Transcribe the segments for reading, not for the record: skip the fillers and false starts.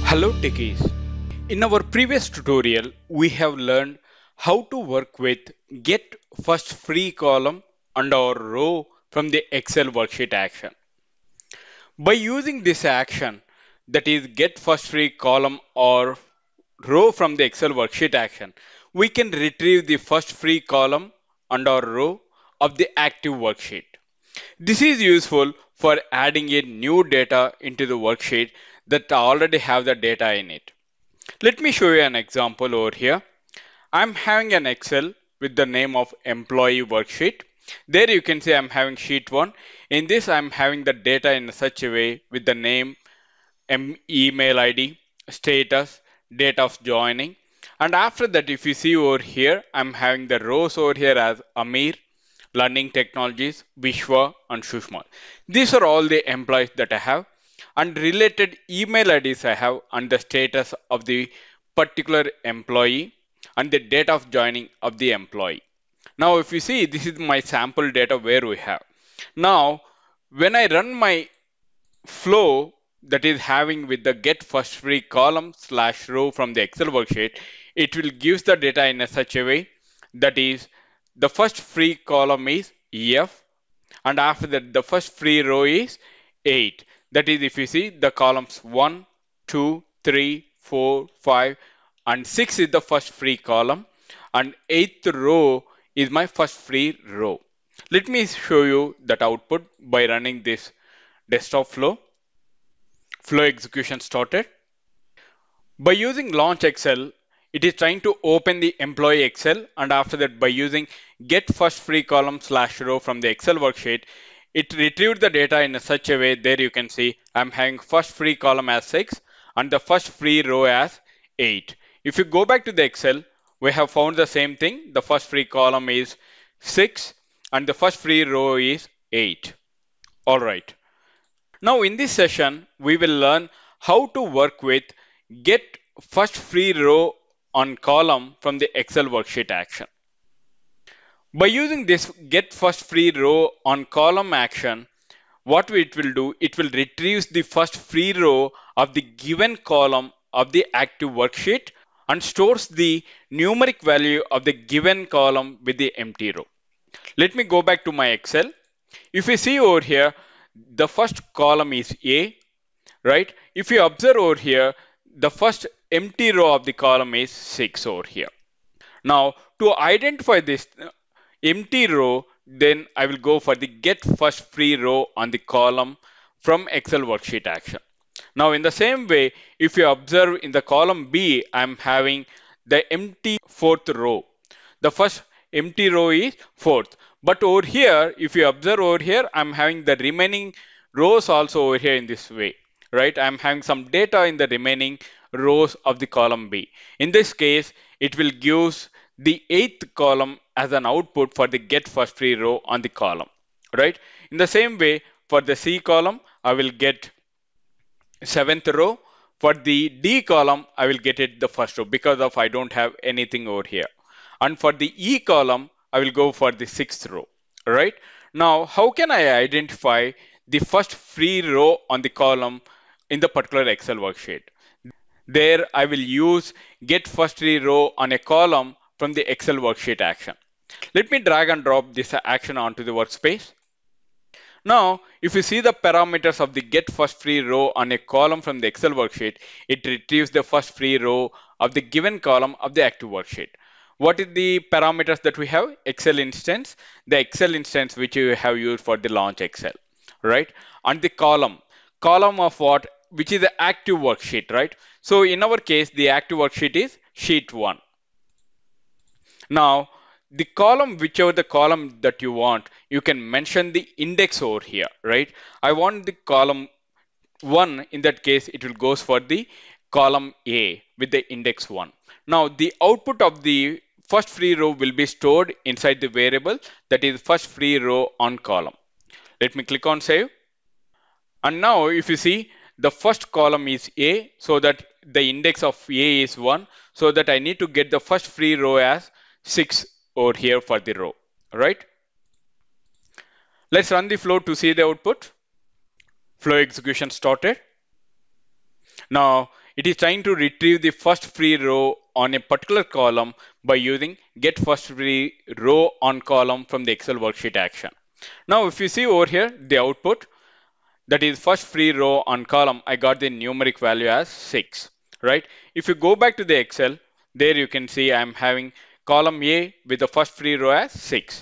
Hello techies. In our previous tutorial, we have learned how to work with get first free column and or row from the Excel worksheet action. By using this action, that is get first free column or row from the Excel worksheet action, we can retrieve the first free column and or row of the active worksheet. This is useful for adding in new data into the worksheet that already have the data in it. Let me show you an example over here. I'm having an Excel with the name of employee worksheet. There you can see I'm having sheet 1. In this I'm having the data in such a way with the name, email ID, status, date of joining. And after that, if you see over here, I'm having the rows over here as Amir, Learning Technologies, Vishwa and Shushma. These are all the employees that I have, and related email IDs I have, and the status of the particular employee and the date of joining of the employee. Now if you see, this is my sample data where we have. Now when I run my flow that is having with the get first free column slash row from the Excel worksheet, it will gives the data in a such a way that is the first free column is EF, and after that the first free row is 8. That is, if you see the columns 1, 2, 3, 4, 5 and 6 is the first free column, and 8th row is my first free row. Let me show you that output by running this desktop flow. Flow execution started. By using launch Excel, it is trying to open the employee Excel, and after that by using get first free column slash row from the Excel worksheet, it retrieved the data in such a way. There you can see I'm having first free column as 6 and the first free row as 8. If you go back to the Excel, we have found the same thing. The first free column is 6 and the first free row is 8. Alright. Now in this session, we will learn how to work with get first free row on column from the Excel worksheet action. By using this get first free row on column action, what it will do, it will retrieve the first free row of the given column of the active worksheet and stores the numeric value of the given column with the empty row. Let me go back to my Excel. If you see over here, the first column is A, right? If you observe over here, the first empty row of the column is 6 over here. Now to identify this empty row, then I will go for the get first free row on the column from Excel worksheet action. Now in the same way, if you observe in the column B, I'm having the empty 4th row. The first empty row is 4th. But over here, if you observe over here, I'm having the remaining rows also over here in this way, right? I'm having some data in the remaining rows of the column B. In this case, it will give the 8th column as an output for the get first free row on the column, right? In the same way, for the C column, I will get 7th row. For the D column, I will get it the first row because of I don't have anything over here. And for the E column, I will go for the 6th row, right? Now, how can I identify the first free row on the column in the particular Excel worksheet? There, I will use get first free row on a column from the Excel worksheet action. Let me drag and drop this action onto the workspace. Now, if you see the parameters of the get first free row on a column from the Excel worksheet, it retrieves the first free row of the given column of the active worksheet. What is the parameters that we have? Excel instance, the Excel instance which you have used for the launch Excel, right? And the column of what? Which is the active worksheet, right? So in our case, the active worksheet is sheet 1. Now, the column, whichever the column that you want, you can mention the index over here, right? I want the column 1. In that case, it will goes for the column A with the index 1. Now, the output of the first free row will be stored inside the variable that is first free row on column. Let me click on save. And now if you see, the first column is A, so that the index of A is 1, so that I need to get the first free row as 6 over here for the row, right? Let's run the flow to see the output. Flow execution started. Now it is trying to retrieve the first free row on a particular column by using get first free row on column from the Excel worksheet action. Now, if you see over here, the output, that is first free row on column, I got the numeric value as 6, right? If you go back to the Excel, there you can see I'm having column A with the first free row as 6.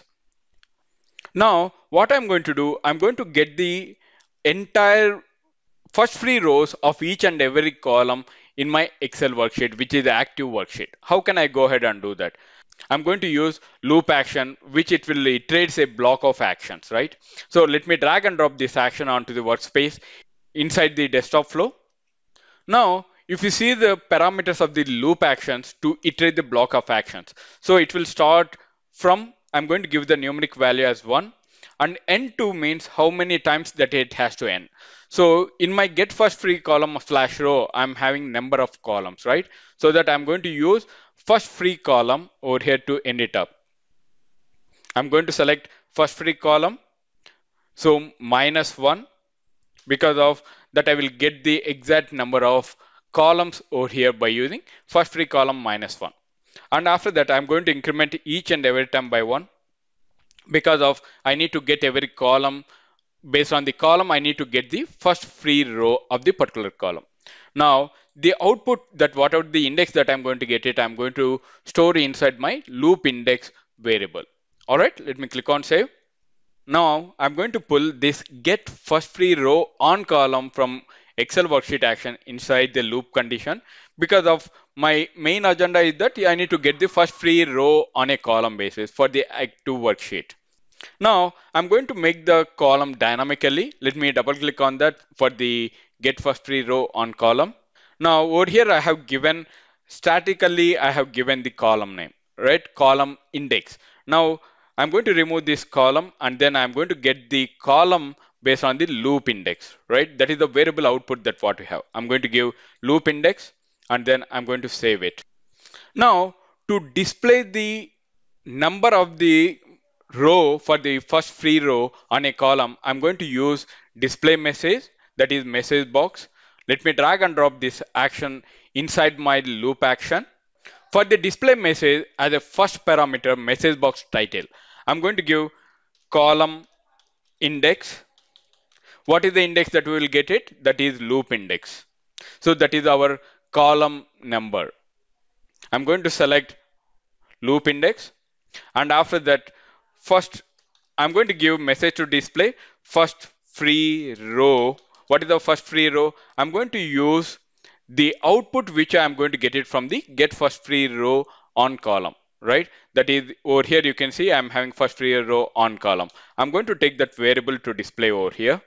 Now, what I'm going to do, I'm going to get the entire first free rows of each and every column in my Excel worksheet, which is the active worksheet. How can I go ahead and do that? I'm going to use loop action, which it will iterates a block of actions, right? So let me drag and drop this action onto the workspace inside the desktop flow. Now, if you see the parameters of the loop actions to iterate the block of actions, so it will start from, I'm going to give the numeric value as 1, and n2 means how many times that it has to end. So in my get first free column slash row, I'm having number of columns, right? So that I'm going to use first free column over here to end it up. I'm going to select first free column, so -1, because of that I will get the exact number of columns over here by using first free column -1. And after that, I'm going to increment each and every time by 1, because of I need to get every column. Based on the column, I need to get the first free row of the particular column. Now, the output, that whatever the index that I'm going to get it, I'm going to store inside my loop index variable. All right, let me click on save. Now I'm going to pull this get first free row on column from Excel worksheet action inside the loop condition, because of my main agenda is that I need to get the first free row on a column basis for the active worksheet. Now I'm going to make the column dynamically. Let me double click on that for the get first free row on column. Now over here I have given statically, I have given the column name, right? Column index. Now I'm going to remove this column and then I'm going to get the column based on the loop index, right? That is the variable output that what we have. I'm going to give loop index and then I'm going to save it. Now to display the number of the row for the first free row on a column, I'm going to use display message, that is message box. Let me drag and drop this action inside my loop action. For the display message as a first parameter message box title, I'm going to give column index. What is the index that we will get it? That is loop index. So that is our column number. I'm going to select loop index, and after that, first I'm going to give message to display first free row. What is the first free row? I'm going to use the output which I'm going to get it from the get first free row on column, right? That is over here you can see I'm having first free row on column. I'm going to take that variable to display over here.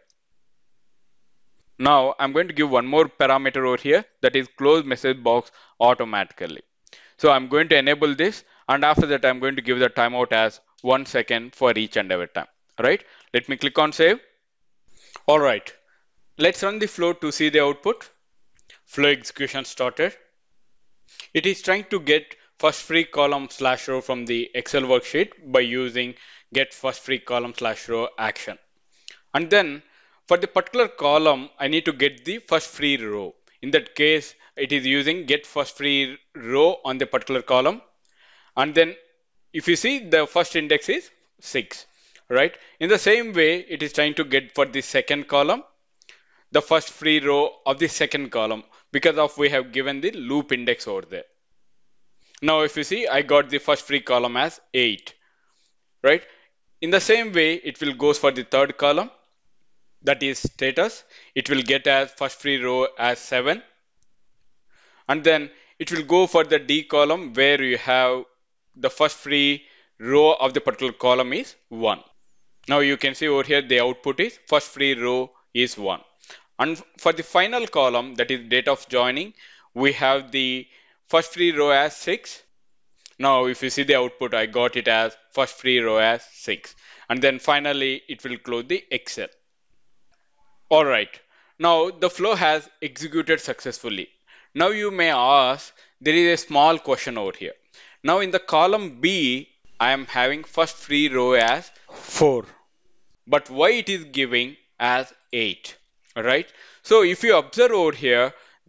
Now I'm going to give one more parameter over here, that is close message box automatically. So I'm going to enable this, and after that I'm going to give the timeout as 1 second for each and every time. All right, let me click on save. All right, let's run the flow to see the output. Flow execution started. It is trying to get first free column slash row from the Excel worksheet by using get first free column slash row action. And then for the particular column, I need to get the first free row. In that case, it is using get first free row on the particular column. And then if you see, the first index is 6, right? In the same way, it is trying to get for the second column, the first free row of the second column, because of we have given the loop index over there. Now, if you see, I got the first free column as 8, right? In the same way, it will goes for the third column, that is status. It will get as first free row as 7. And then it will go for the D column where you have the first free row of the particular column is 1. Now you can see over here the output is first free row is 1. And for the final column, that is date of joining, we have the first free row as 6. Now if you see the output, I got it as first free row as 6. And then finally it will close the Excel. All right, now the flow has executed successfully. Now you may ask, there is a small question over here. Now in the column B, I am having first free row as 4. But why it is giving as 8? All right. So if you observe over here,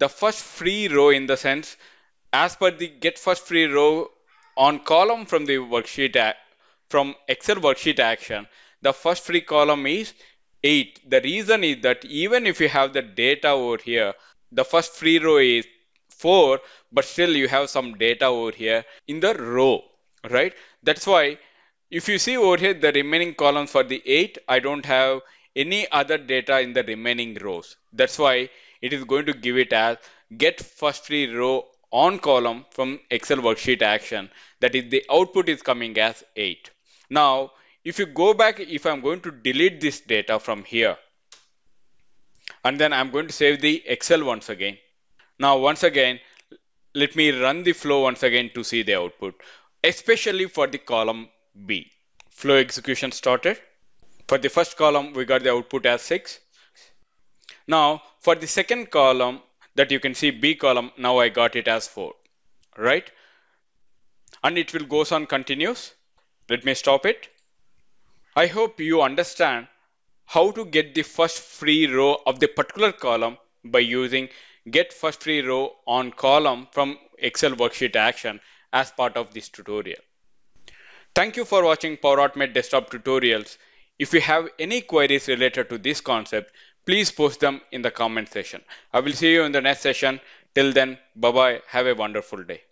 the first free row in the sense, as per the get first free row on column from the from Excel worksheet action, the first free column is 8. The reason is that even if you have the data over here, the first free row is 4, but still you have some data over here in the row, right? That's why if you see over here the remaining columns for the 8, I don't have any other data in the remaining rows. That's why it is going to give it as get first free row on column from Excel worksheet action. That is, the output is coming as 8. Now, if you go back, if I'm going to delete this data from here, and then I'm going to save the Excel once again. Now, once again, let me run the flow once again to see the output, especially for the column B. Flow execution started. For the first column, we got the output as 6. Now, for the second column that you can see B column, now I got it as 4, right? And it will goes on continuous. Let me stop it. I hope you understand how to get the first free row of the particular column by using get first free row on column from Excel worksheet action as part of this tutorial. Thank you for watching Power Automate desktop tutorials. If you have any queries related to this concept, please post them in the comment section. I will see you in the next session. Till then, bye bye. Have a wonderful day.